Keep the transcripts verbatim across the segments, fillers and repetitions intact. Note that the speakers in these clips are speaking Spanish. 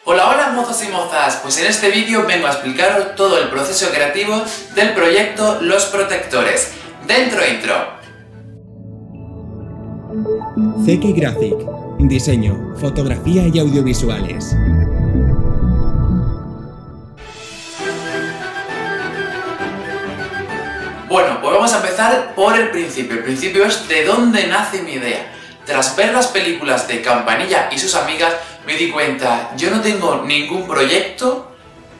Hola, hola mozos y mozas, pues en este vídeo vengo a explicaros todo el proceso creativo del proyecto Los Protectores. Dentro intro. C K Graphic, diseño, fotografía y audiovisuales. Bueno, pues vamos a empezar por el principio. El principio es de dónde nace mi idea. Tras ver las películas de Campanilla y sus amigas, me di cuenta, yo no tengo ningún proyecto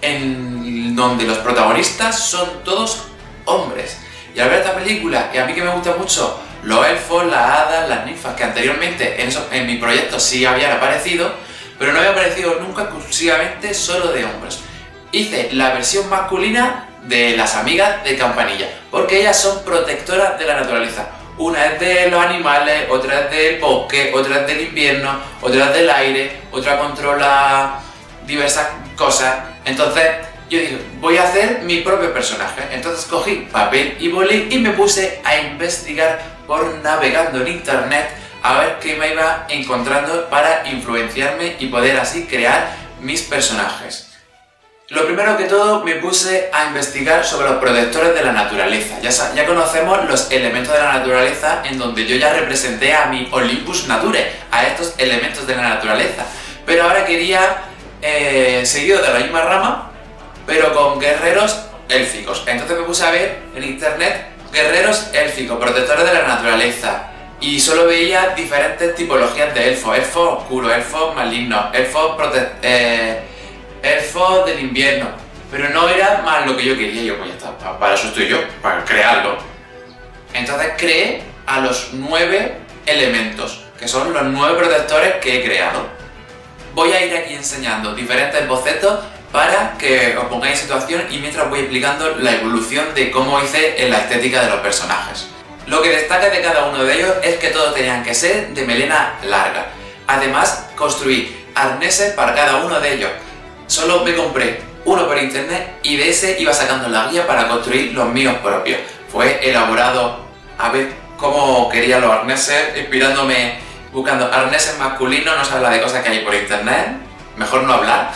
en donde los protagonistas son todos hombres. Y al ver esta película, y a mí que me gustan mucho los elfos, las hadas, las ninfas, que anteriormente en, eso, en mi proyecto sí habían aparecido, pero no había aparecido nunca exclusivamente solo de hombres. Hice la versión masculina de las amigas de Campanilla, porque ellas son protectoras de la naturaleza. Una es de los animales, otra es del bosque, otra es del invierno, otra es del aire, otra controla diversas cosas. Entonces yo dije, voy a hacer mi propio personaje. Entonces cogí papel y boli y me puse a investigar por navegando en internet a ver qué me iba encontrando para influenciarme y poder así crear mis personajes. Lo primero que todo me puse a investigar sobre los protectores de la naturaleza. Ya, ya conocemos los elementos de la naturaleza en donde yo ya representé a mi Olympus Nature, a estos elementos de la naturaleza. Pero ahora quería, eh, seguido de la misma rama, pero con guerreros élficos. Entonces me puse a ver en internet guerreros élficos, protectores de la naturaleza. Y solo veía diferentes tipologías de elfos. Elfos oscuros, elfos malignos, elfos protectores... Eh, elfos del invierno, pero no era más lo que yo quería. Yo, pues ya está, para eso estoy yo, para crearlo. Entonces creé a los nueve elementos, que son los nueve protectores que he creado. Voy a ir aquí enseñando diferentes bocetos para que os pongáis en situación y mientras voy explicando la evolución de cómo hice en la estética de los personajes. Lo que destaca de cada uno de ellos es que todos tenían que ser de melena larga. Además, construí arneses para cada uno de ellos. Solo me compré uno por internet y de ese iba sacando la guía para construir los míos propios. Fue elaborado a ver cómo quería los arneses, inspirándome, buscando arneses masculinos, no se habla de cosas que hay por internet, mejor no hablar.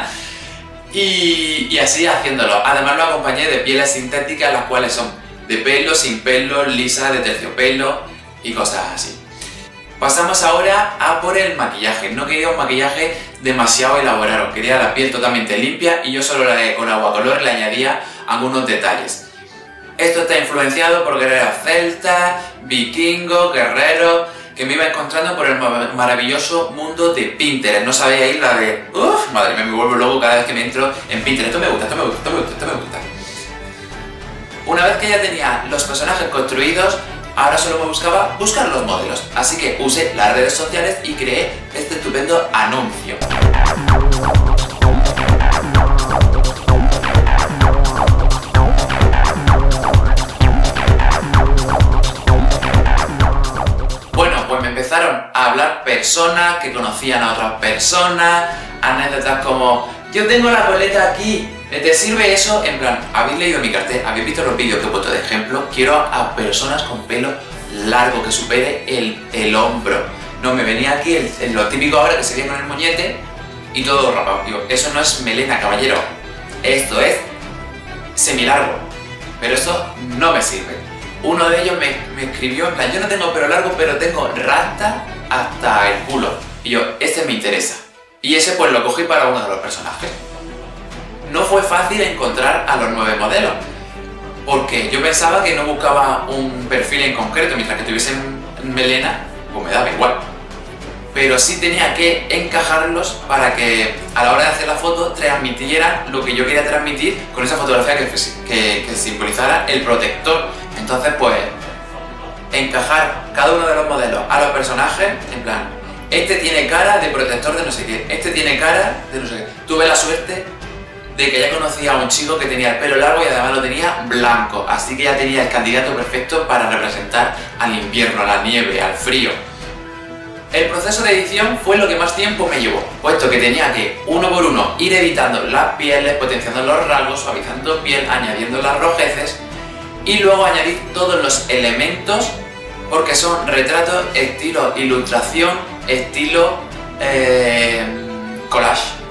y, y así haciéndolo. Además lo acompañé de pieles sintéticas, las cuales son de pelo, sin pelo, lisa, de terciopelo y cosas así. Pasamos ahora a por el maquillaje. No quería un maquillaje demasiado elaborado, quería la piel totalmente limpia y yo solo con agua color le añadía algunos detalles. Esto está influenciado por guerreros celtas, vikingos, guerreros, que me iba encontrando por el maravilloso mundo de Pinterest. No sabéis la de... Uff, madre mía, me vuelvo loco cada vez que me entro en Pinterest. Esto me gusta, esto me gusta, esto me gusta, esto me gusta. Una vez que ya tenía los personajes construidos, ahora solo me buscaba buscar los modelos, así que usé las redes sociales y creé este estupendo anuncio. Bueno, pues me empezaron a hablar personas que conocían a otras personas, anécdotas como yo tengo la coleta aquí, ¿te sirve eso? En plan, ¿habéis leído mi cartel? ¿Habéis visto los vídeos que he puesto de ejemplo? Quiero a personas con pelo largo, que supere el, el hombro. No, me venía aquí el, el, lo típico ahora que se viene con el moñete y todo rapado. Digo, eso no es melena, caballero. Esto es semilargo. Pero eso no me sirve. Uno de ellos me, me escribió, en plan, yo no tengo pelo largo, pero tengo rasta hasta el culo. Y yo, este me interesa. Y ese pues lo cogí para uno de los personajes. No fue fácil encontrar a los nueve modelos, porque yo pensaba que no buscaba un perfil en concreto, mientras que tuviesen melena, pues me daba igual. Pero sí tenía que encajarlos para que a la hora de hacer la foto transmitieran lo que yo quería transmitir con esa fotografía que, que, que simbolizara el protector. Entonces pues encajar cada uno de los modelos a los personajes, en plan, este tiene cara de protector de no sé qué, este tiene cara de no sé qué. Tuve la suerte de que ya conocía a un chico que tenía el pelo largo y además lo tenía blanco, así que ya tenía el candidato perfecto para representar al invierno, a la nieve, al frío. El proceso de edición fue lo que más tiempo me llevó, puesto que tenía que, uno por uno, ir editando las pieles, potenciando los rasgos, suavizando piel, añadiendo las rojeces y luego añadir todos los elementos, porque son retratos estilo ilustración, estilo eh, collage, para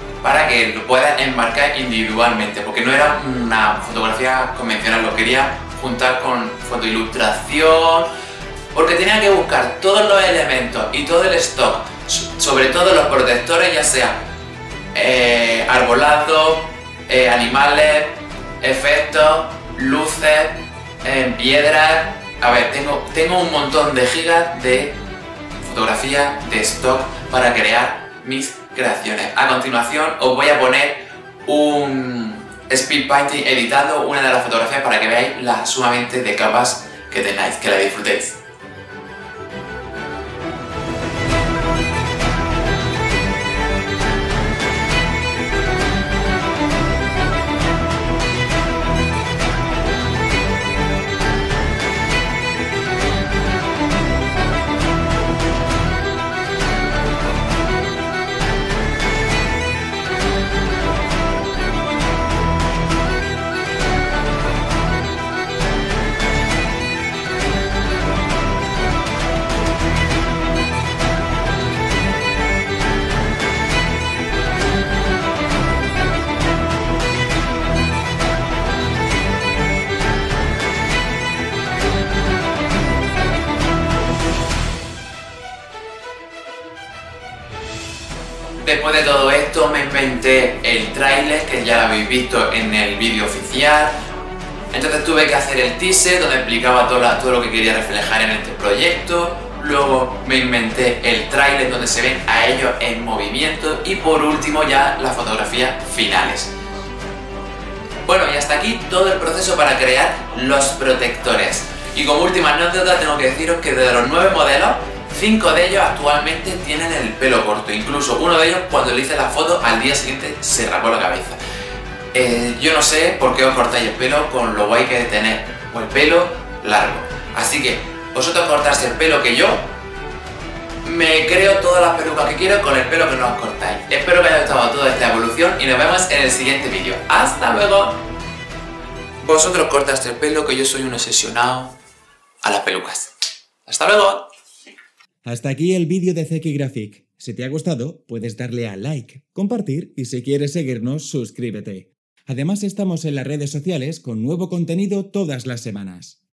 para que lo puedas enmarcar individualmente, porque no era una fotografía convencional, lo quería juntar con fotoilustración, porque tenía que buscar todos los elementos y todo el stock, sobre todo los protectores, ya sea eh, arbolado, eh, animales, efectos, luces, eh, piedras. A ver, tengo, tengo un montón de gigas de fotografía de stock para crear mis creaciones. A continuación os voy a poner un speed painting editando una de las fotografías para que veáis la sumamente de capas que tengáis, que la disfrutéis. Después de todo esto me inventé el tráiler, que ya lo habéis visto en el vídeo oficial. Entonces tuve que hacer el teaser donde explicaba todo, la, todo lo que quería reflejar en este proyecto. Luego me inventé el tráiler donde se ven a ellos en movimiento. Y por último ya las fotografías finales. Bueno, y hasta aquí todo el proceso para crear los protectores. Y como última anécdota tengo que deciros que de los nueve modelos, cinco de ellos actualmente tienen el pelo corto. Incluso uno de ellos, cuando le hice la foto, al día siguiente se rapó la cabeza. Eh, yo no sé por qué os cortáis el pelo con lo guay que es tener el pelo largo. Así que vosotros cortáis el pelo que yo me creo todas las pelucas que quiero con el pelo que no os cortáis. Espero que haya gustado toda esta evolución y nos vemos en el siguiente vídeo. ¡Hasta luego! Vosotros cortaste el pelo, que yo soy un obsesionado a las pelucas. ¡Hasta luego! Hasta aquí el vídeo de Zeki Graphic. Si te ha gustado, puedes darle a like, compartir y si quieres seguirnos, suscríbete. Además, estamos en las redes sociales con nuevo contenido todas las semanas.